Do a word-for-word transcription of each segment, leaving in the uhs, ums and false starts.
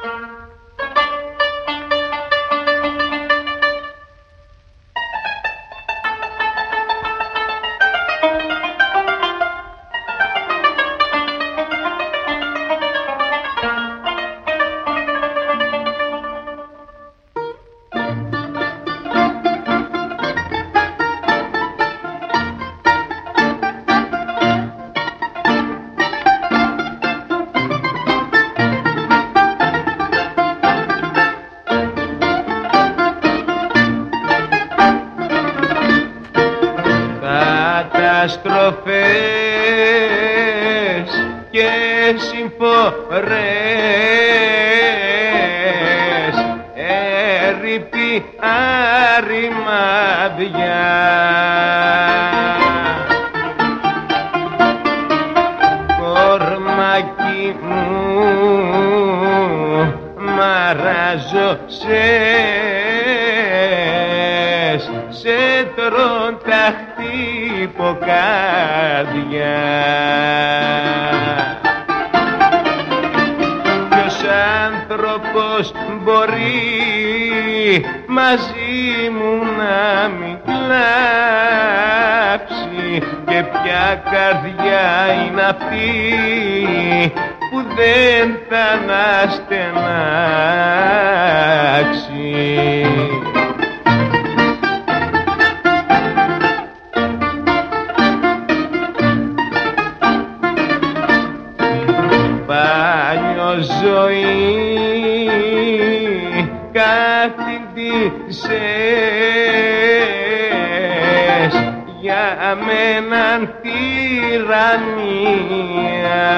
Καταστροφές και συμφορές, έρρηπη αρρημαδιά. Κορμάκι μου μαράζωσες, σε τρών τα χτυποκάρδια. Ποιος άνθρωπος μπορεί μαζί μου να μην κλάψει, και ποια καρδιά είναι αυτή που δεν θα αναστενάξει. Ζωή καθυντήσες για μέναν τυραννία.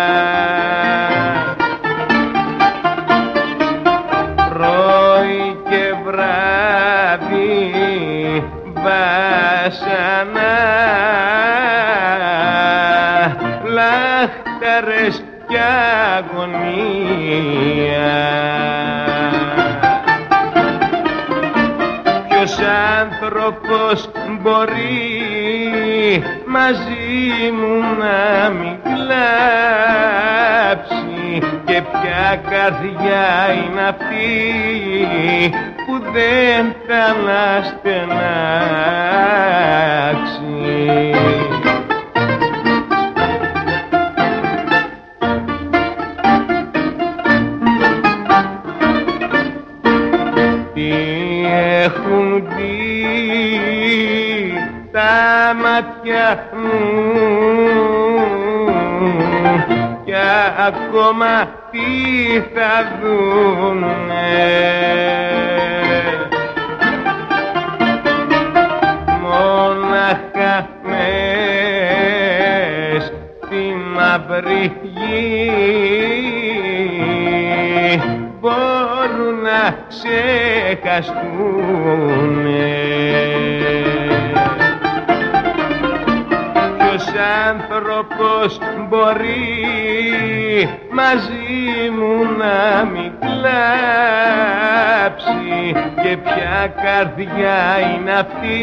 Πρωί και βράδυ βάσανα, λάχταρες κι αγωνία. Ποιος άνθρωπος μπορεί μαζί μου να μην κλάψει, και ποια καρδιά είναι αυτή που δεν θα αναστενάξει. Έχουν δει τα μάτια μου κι ακόμα τι θα δουνε. Μόναχα μες στην μαύρη γη μπορούν να ξεχαστούνε. Ποιος άνθρωπος μπορεί μαζί μου να μην κλάψει, και ποια καρδιά είναι αυτή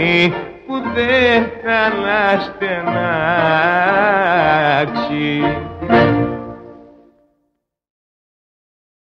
που δεν θα αναστενάξει.